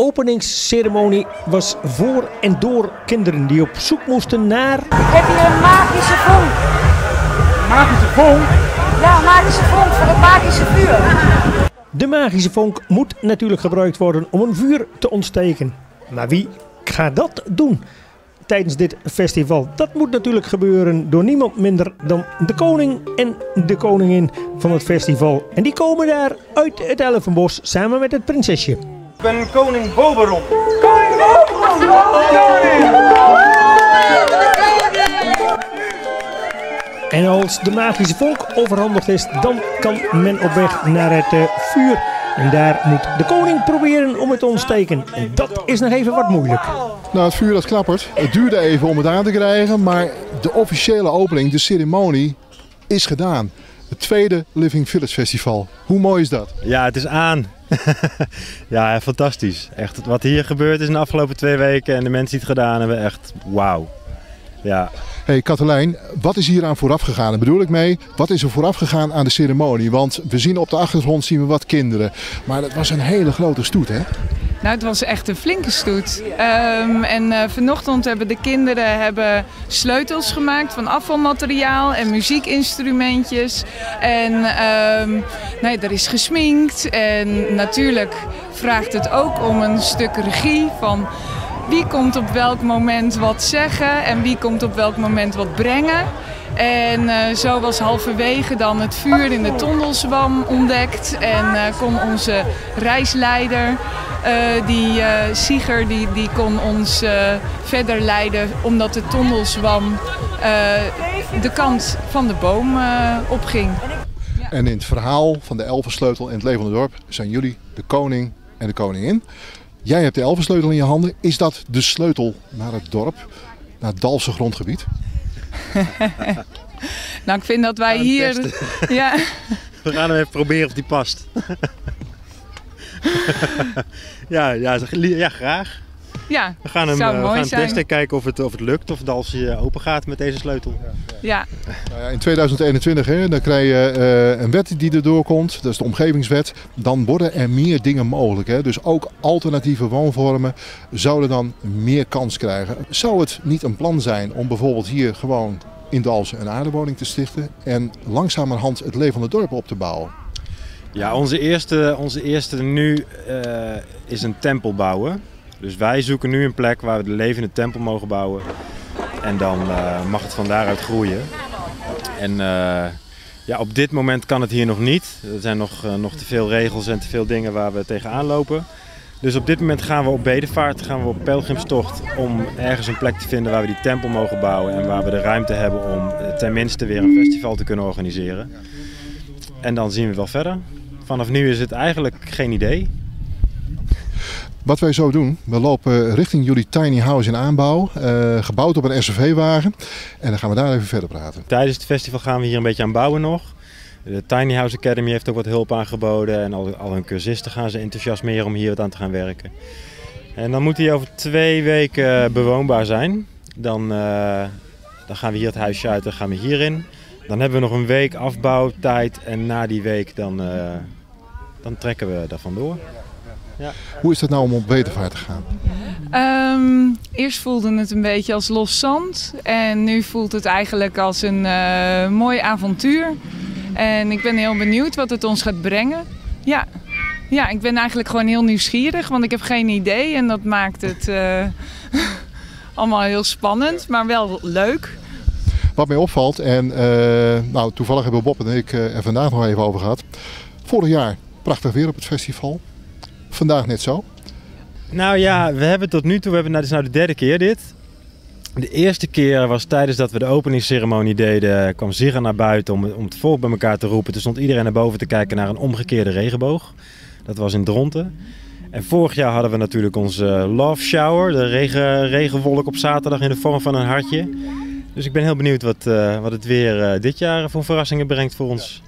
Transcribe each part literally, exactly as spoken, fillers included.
openingsceremonie was voor en door kinderen die op zoek moesten naar... Ik heb hier een magische vonk. Magische vonk? Ja, een magische vonk voor het magische vuur. De magische vonk moet natuurlijk gebruikt worden om een vuur te ontsteken. Maar wie gaat dat doen tijdens dit festival? Dat moet natuurlijk gebeuren door niemand minder dan de koning en de koningin van het festival. En die komen daar uit het Elfenbos samen met het prinsesje. Ik ben koning Boberon. Koning Boberon! En als de magische vonk overhandigd is, dan kan men op weg naar het uh, vuur. En daar moet de koning proberen om het te ontsteken. En dat is nog even wat moeilijk. Nou, het vuur dat knappert. Het duurde even om het aan te krijgen, maar de officiële opening, de ceremonie, is gedaan. Het tweede Living Village Festival. Hoe mooi is dat? Ja, het is aan. Ja, fantastisch. Echt, wat hier gebeurd is in de afgelopen twee weken en de mensen die het gedaan hebben, echt wauw. Ja. Hey Katelijn, wat is hier aan vooraf gegaan? Daar bedoel ik mee, wat is er vooraf gegaan aan de ceremonie? Want we zien op de achtergrond zien we wat kinderen. Maar het was een hele grote stoet, hè? Nou, het was echt een flinke stoet. Um, en uh, vanochtend hebben de kinderen hebben sleutels gemaakt van afvalmateriaal en muziekinstrumentjes. En um, nee, er is gesminkt. En natuurlijk vraagt het ook om een stuk regie van... Wie komt op welk moment wat zeggen en wie komt op welk moment wat brengen. En uh, zo was halverwege dan het vuur in de tondelzwam ontdekt. En uh, kon onze reisleider, uh, die uh, Sieger, die, die kon ons uh, verder leiden. Omdat de tondelzwam uh, de kant van de boom uh, opging. En in het verhaal van de elfensleutel in het levende dorp zijn jullie de koning en de koningin. Jij hebt de elfensleutel in je handen. Is dat de sleutel naar het dorp, naar het Dalfse grondgebied? Nou, ik vind dat wij hier... Ja. We gaan hem even proberen of die past. ja, ja, ja, graag. Ja, we gaan hem, zou uh, we mooi gaan zijn. testen, kijken of het, of het lukt, of Dalfse open gaat met deze sleutel. Ja. Nou ja, in tweeduizend eenentwintig hè, dan krijg je uh, een wet die erdoor komt, dat is de omgevingswet. Dan worden er meer dingen mogelijk. Hè. Dus ook alternatieve woonvormen zouden dan meer kans krijgen. Zou het niet een plan zijn om bijvoorbeeld hier gewoon in Dalfsen een aardewoning te stichten en langzamerhand het levende dorp op te bouwen? Ja, onze eerste, onze eerste nu uh, is een tempel bouwen. Dus wij zoeken nu een plek waar we de levende tempel mogen bouwen. En dan uh, mag het van daaruit groeien. En uh, ja, op dit moment kan het hier nog niet. Er zijn nog, uh, nog te veel regels en te veel dingen waar we tegenaan lopen. Dus op dit moment gaan we op bedevaart, gaan we op pelgrimstocht om ergens een plek te vinden waar we die tempel mogen bouwen. En waar we de ruimte hebben om uh, tenminste weer een festival te kunnen organiseren. En dan zien we wel verder. Vanaf nu is het eigenlijk geen idee. Wat wij zo doen, we lopen richting jullie tiny house in aanbouw, uh, gebouwd op een S U V-wagen. En dan gaan we daar even verder praten. Tijdens het festival gaan we hier een beetje aan bouwen nog. De Tiny House Academy heeft ook wat hulp aangeboden en al, al hun cursisten gaan ze enthousiasmeren om hier wat aan te gaan werken. En dan moet hij over twee weken bewoonbaar zijn. Dan, uh, dan gaan we hier het huisje uit en gaan we hierin. Dan hebben we nog een week afbouwtijd en na die week dan, uh, dan trekken we daar vandoor. Ja. Hoe is het nou om op bedevaart te gaan? Um, eerst voelde het een beetje als los zand en nu voelt het eigenlijk als een uh, mooi avontuur. En ik ben heel benieuwd wat het ons gaat brengen. Ja. ja, ik ben eigenlijk gewoon heel nieuwsgierig, want ik heb geen idee en dat maakt het uh, allemaal heel spannend, maar wel leuk. Wat mij opvalt, en uh, nou, toevallig hebben Bob en ik uh, er vandaag nog even over gehad. Vorig jaar prachtig weer op het festival. Vandaag net zo. Nou ja, we hebben tot nu toe, we hebben, nou, dit is nou de derde keer dit. De eerste keer was tijdens dat we de openingsceremonie deden, kwam Zigga naar buiten om, om het volk bij elkaar te roepen. Toen stond iedereen naar boven te kijken naar een omgekeerde regenboog. Dat was in Dronten. En vorig jaar hadden we natuurlijk onze love shower, de regen, regenwolk op zaterdag in de vorm van een hartje. Dus ik ben heel benieuwd wat, uh, wat het weer uh, dit jaar voor verrassingen brengt voor ons.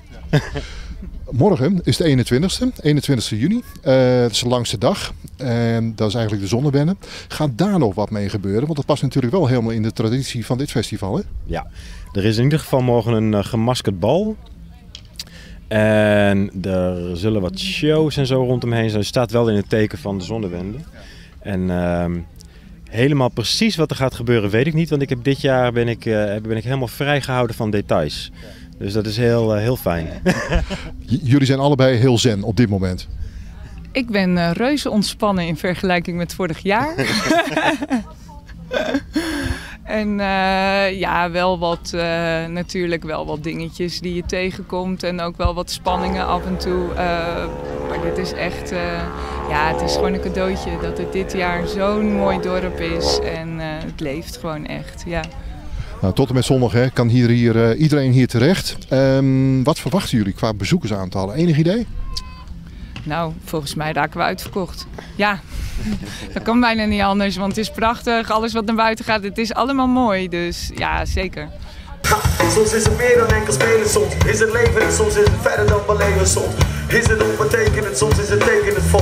Morgen is de eenentwintigste, eenentwintigste juni. Uh, dat is de langste dag. En dat is eigenlijk de zonnewennen. Gaat daar nog wat mee gebeuren? Want dat past natuurlijk wel helemaal in de traditie van dit festival, hè? Ja, er is in ieder geval morgen een uh, gemaskerd bal. En er zullen wat shows en zo rondomheen zijn. Het staat wel in het teken van de zonnewende. En uh, helemaal precies wat er gaat gebeuren weet ik niet. Want ik heb dit jaar ben ik, uh, ben ik helemaal vrijgehouden van details. Dus dat is heel, uh, heel fijn. J- jullie zijn allebei heel zen op dit moment. Ik ben uh, reuze ontspannen in vergelijking met vorig jaar. En uh, ja, wel wat, uh, natuurlijk wel wat dingetjes die je tegenkomt en ook wel wat spanningen af en toe. Uh, maar dit is echt, uh, ja, het is gewoon een cadeautje dat het dit jaar zo'n mooi dorp is en uh, het leeft gewoon echt, ja. Nou, tot en met zondag hè, kan hier, hier, uh, iedereen hier terecht. Um, wat verwachten jullie qua bezoekersaantallen? Enig idee? Nou, volgens mij raken we uitverkocht. Ja, dat kan bijna niet anders, want het is prachtig. Alles wat naar buiten gaat, het is allemaal mooi. Dus ja, zeker. Soms is het meer dan enkel spelen, soms is het leven en soms is het verder dan beleven. Soms is het onbetekenend, soms is het tekenend vol.